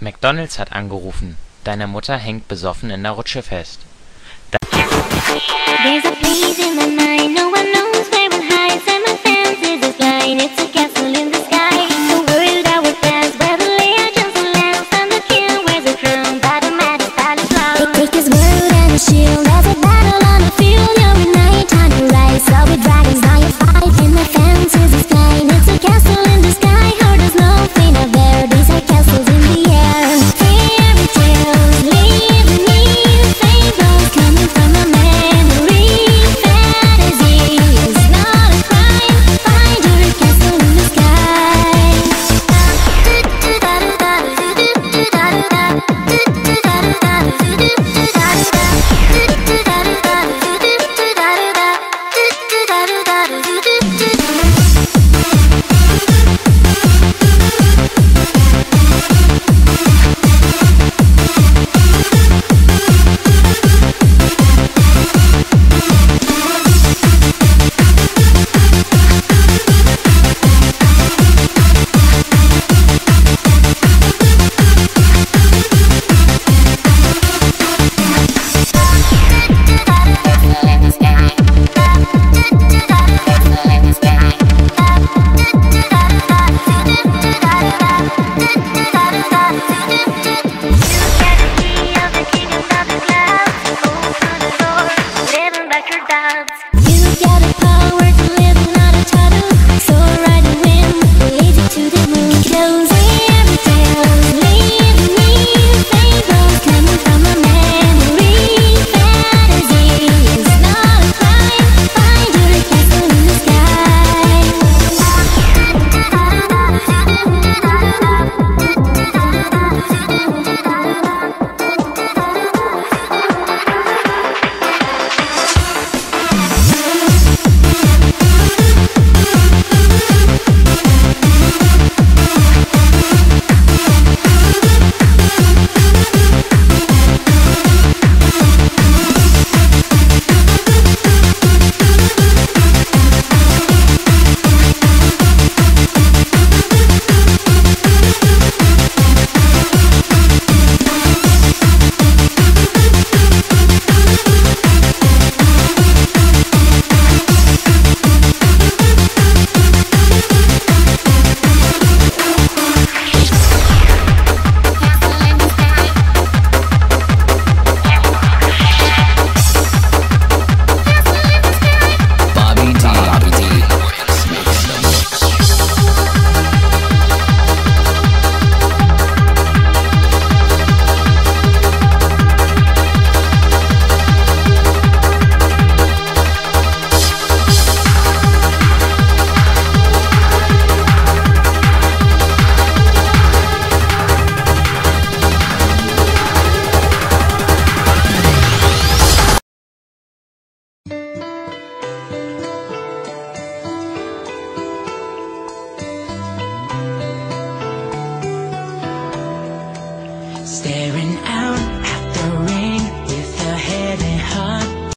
McDonald's hat angerufen. Deine Mutter hängt besoffen in der Rutsche fest. There's a place in my mind, no one knows where it hides, and my fence is a line, it's a castle in the sky. The world I would pass, where the legends will last, and the king wears a crown, but a matters palace loud. Take his word and a shield, there's a battle on the field, you're a knight, time to rise, so with dragons now you fight, and my fence is a line, it's a castle in the sky, how there's no fate out there, these are castles in the air. Fairy tales, leave me, fables coming from a memory. Fantasy is not a crime, find your castle in the sky. You got the power to live, not a tattoo. So ride the wind, lead you to the moon. Those fairy tales, leave me, fables coming from a memory. Fantasy is not a crime, find your castle in the Staring out